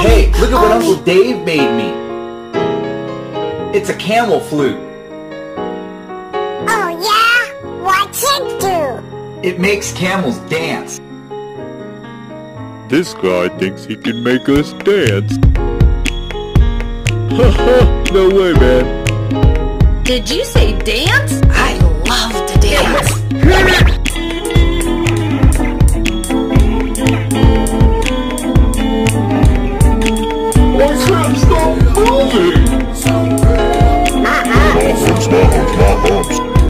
Hey, look at what Uncle Dave made me. It's a camel flute. Oh yeah? What's it do? It makes camels dance. This guy thinks he can make us dance. Haha, no way, man. Did you say dance? I love to dance.